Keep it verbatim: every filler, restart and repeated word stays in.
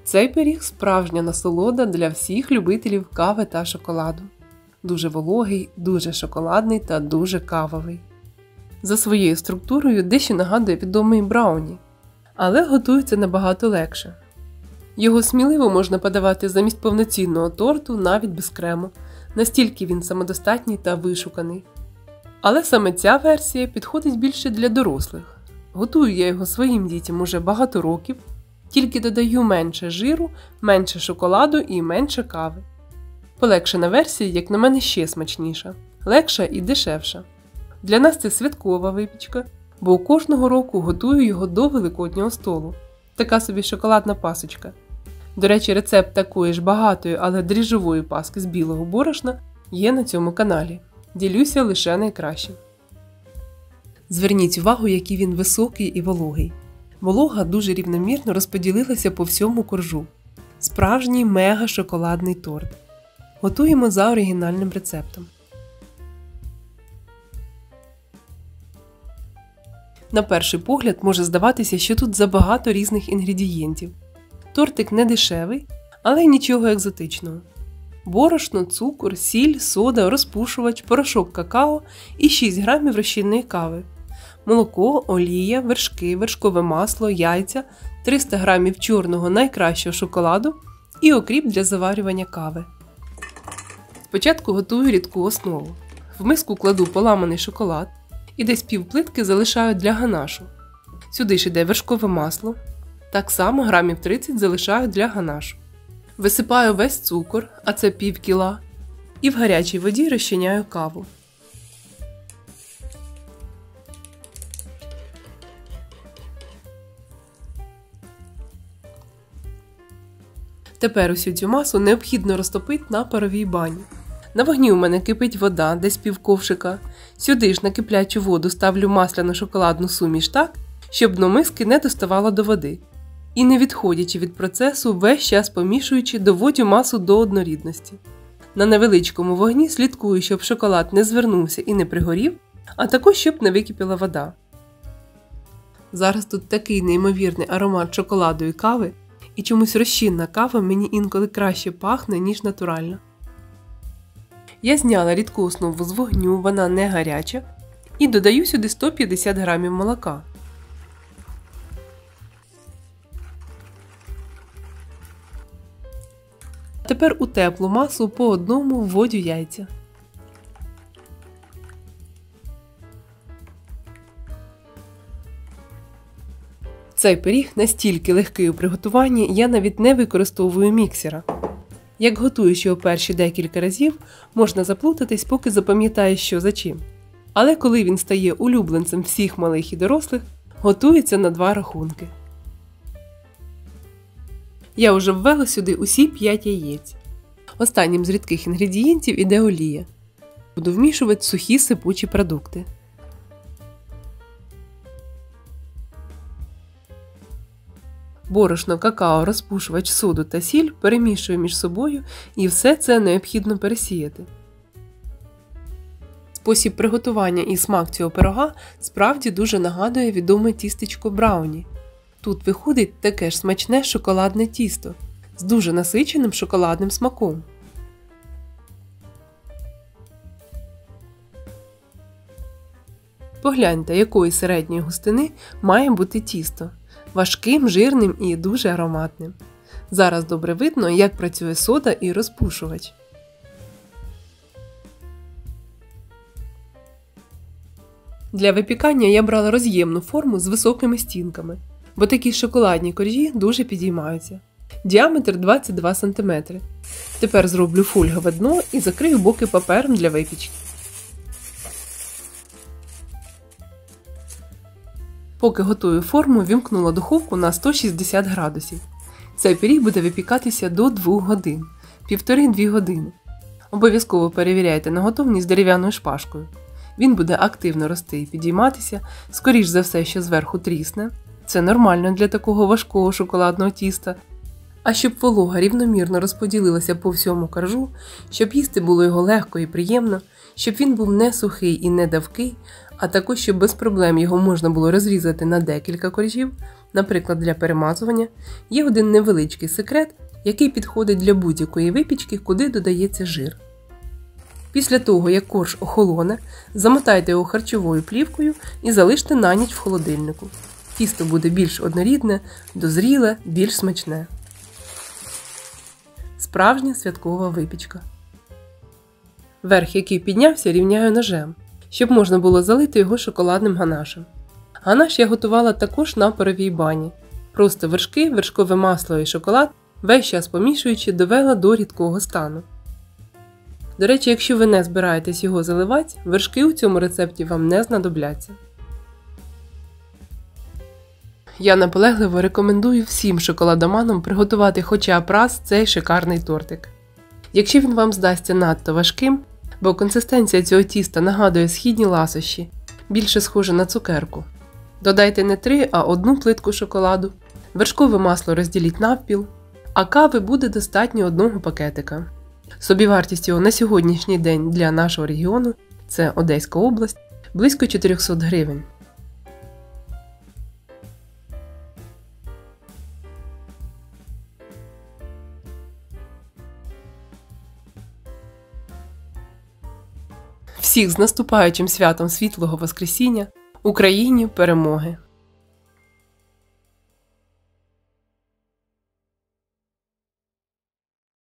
Цей пиріг – справжня насолода для всіх любителів кави та шоколаду. Дуже вологий, дуже шоколадний та дуже кавовий. За своєю структурою дещо нагадує відомий брауні, але готується набагато легше. Його сміливо можна подавати замість повноцінного торту навіть без крему, настільки він самодостатній та вишуканий. Але саме ця версія підходить більше для дорослих. Готую я його своїм дітям уже багато років, тільки додаю менше жиру, менше шоколаду і менше кави. Полегшена версія, як на мене, ще смачніша, легша і дешевша. Для нас це святкова випічка, бо кожного року готую його до Великоднього столу. Така собі шоколадна пасочка. До речі, рецепт такої ж багатої, але дріжджової паски з білого борошна є на цьому каналі. Ділюся лише найкращим. Зверніть увагу, який він високий і вологий. Волога дуже рівномірно розподілилася по всьому коржу. Справжній мега-шоколадний торт. Готуємо за оригінальним рецептом. На перший погляд може здаватися, що тут забагато різних інгредієнтів. Тортик не дешевий, але й нічого екзотичного. Борошно, цукор, сіль, сода, розпушувач, порошок какао і шість грамів розчинної кави. Молоко, олія, вершки, вершкове масло, яйця, триста грамів чорного найкращого шоколаду і окріп для заварювання кави. Спочатку готую рідку основу. В миску кладу поламаний шоколад і десь пів плитки залишаю для ганашу. Сюди ж іде вершкове масло. Так само грамів тридцять залишаю для ганашу. Висипаю весь цукор, а це пів кіла, і в гарячій воді розчиняю каву. Тепер усю цю масу необхідно розтопити на паровій бані. На вогні у мене кипить вода, десь пів ковшика. Сюди ж на киплячу воду ставлю масляну шоколадну суміш так, щоб дно миски не доставало до води. І не відходячи від процесу, весь час помішуючи, доводю масу до однорідності. На невеличкому вогні слідкую, щоб шоколад не звернувся і не пригорів, а також щоб не википіла вода. Зараз тут такий неймовірний аромат шоколаду і кави, і чомусь розчинна кава мені інколи краще пахне, ніж натуральна. Я зняла рідку основу з вогню, вона не гаряча, і додаю сюди сто п'ятдесят грамів молока. Тепер у теплу масу по одному вводю яйця. Цей пиріг настільки легкий у приготуванні, я навіть не використовую міксера. Як готуєш його перші декілька разів, можна заплутатись, поки запам'ятаєш, що за чим. Але коли він стає улюбленцем всіх малих і дорослих, готується на два рахунки. Я вже ввела сюди усі п'ять яєць. Останнім з рідких інгредієнтів іде олія. Буду вмішувати сухі сипучі продукти. Борошно, какао, розпушувач, соду та сіль перемішую між собою і все це необхідно пересіяти. Спосіб приготування і смак цього пирога справді дуже нагадує відоме тістечко брауні. Тут виходить таке ж смачне шоколадне тісто з дуже насиченим шоколадним смаком. Погляньте, якої середньої густини має бути тісто. Важким, жирним і дуже ароматним. Зараз добре видно, як працює сода і розпушувач. Для випікання я брала роз'ємну форму з високими стінками, бо такі шоколадні коржі дуже підіймаються. Діаметр двадцять два сантиметри. Тепер зроблю фольгове дно і закрию боки папером для випічки. Поки готую форму, вімкнула духовку на сто шістдесят градусів. Цей пиріг буде випікатися до двох годин, півтори-дві години. Обов'язково перевіряйте на готовність дерев'яною шпажкою. Він буде активно рости і підійматися, скоріш за все, що зверху трісне. Це нормально для такого важкого шоколадного тіста. А щоб волога рівномірно розподілилася по всьому коржу, щоб їсти було його легко і приємно, щоб він був не сухий і не давкий, а також щоб без проблем його можна було розрізати на декілька коржів, наприклад, для перемазування, є один невеличкий секрет, який підходить для будь-якої випічки, куди додається жир. Після того, як корж охолоне, замотайте його харчовою плівкою і залиште на ніч в холодильнику. Тісто буде більш однорідне, дозріле, більш смачне. Справжня святкова випічка. Верх, який піднявся, рівняю ножем, щоб можна було залити його шоколадним ганашем. Ганаш я готувала також на паровій бані. Просто вершки, вершкове масло і шоколад, весь час помішуючи, довела до рідкого стану. До речі, якщо ви не збираєтесь його заливати, вершки у цьому рецепті вам не знадобляться. Я наполегливо рекомендую всім шоколадоманам приготувати хоча б раз цей шикарний тортик. Якщо він вам здасться надто важким, бо консистенція цього тіста нагадує східні ласощі, більше схоже на цукерку. Додайте не три, а одну плитку шоколаду, вершкове масло розділіть навпіл, а кави буде достатньо одного пакетика. Собівартість його на сьогоднішній день для нашого регіону, це Одеська область, близько чотириста гривень. Всіх з наступаючим святом Світлого Воскресіння! Україні перемоги!